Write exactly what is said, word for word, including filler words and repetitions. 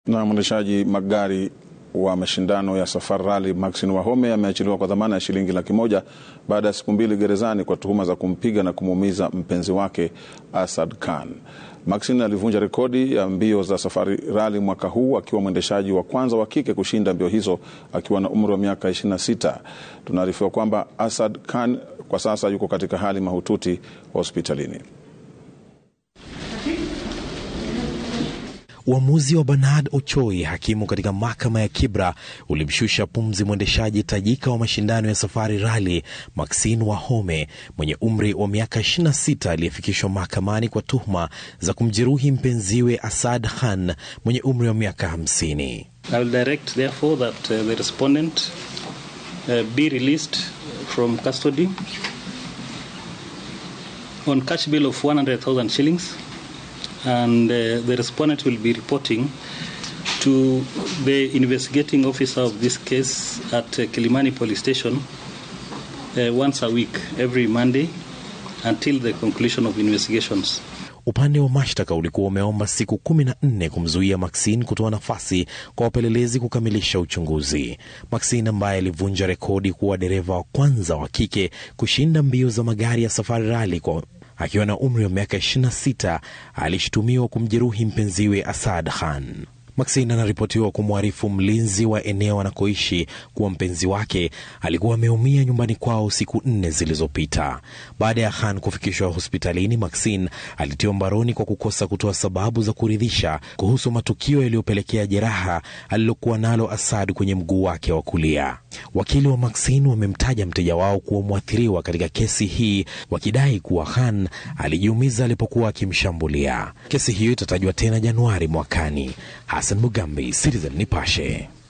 Na mwendeshaji magari wa mashindano ya Safari Rally Maxine Wahome ameachiliwa kwa dhamana ya shilingi laki moja baada ya siku mbili gerezani kwa tuhuma za kumpiga na kumuumiza mpenzi wake Asad Khan. Maxine alivunja rekodi ya mbio za Safari Rally mwaka huu akiwa mwendeshaji wa kwanza wa kike kushinda mbio hizo akiwa na umri wa miaka ishirini na sita. Tunaarifiwa kwamba Asad Khan kwa sasa yuko katika hali mahututi hospitalini. Uamuzi wa Bernard Ochoi, hakimu katika mahakama ya Kibra, ulimshusha pumzi mwendeshaji tajika wa mashindano ya Safari Rally Maxine Wahome mwenye umri wa miaka ishirini na sita aliyefikishwa mahakamani kwa tuhuma za kumjeruhi mpenziwe Asad Khan mwenye umri wa miaka hamsini. I will direct therefore that uh, the respondent uh, be released from custody on cash bail of one hundred thousand shillings. And uh, the respondent will be reporting to the investigating officer of this case at uh, Kilimani Police Station uh, once a week, every Monday, until the conclusion of investigations. Upande wa mashtaka ulikuwa umeomba siku kumi na nne kumzuia Maxine kutoa nafasi kwa wapelelezi kukamilisha uchunguzi. Maxine, ambaye alivunja rekodi kuwa dereva wa kwanza wa kike kushinda mbio za magari ya Safari Rally kwa akiwa na umri wa miaka ishirini na sita, alishutumiwa kumjeruhi mpenziwe Asad Khan. Maxine anaripotiwa kumwarifu mlinzi wa eneo anakoishi kuwa mpenzi wake alikuwa ameumia nyumbani kwao siku nne zilizopita. Baada ya Khan kufikishwa hospitalini, Maxine alitiwa mbaroni kwa kukosa kutoa sababu za kuridhisha kuhusu matukio yaliyopelekea jeraha alilokuwa nalo Asad kwenye mguu wake wa kulia. Wakili wa Maxine wamemtaja mteja wao kuwa mwathiriwa katika kesi hii, wakidai kuwa Khan alijiumiza alipokuwa akimshambulia. Kesi hiyo itatajwa tena Januari mwakani. Asad Khan, Citizen Nipashe.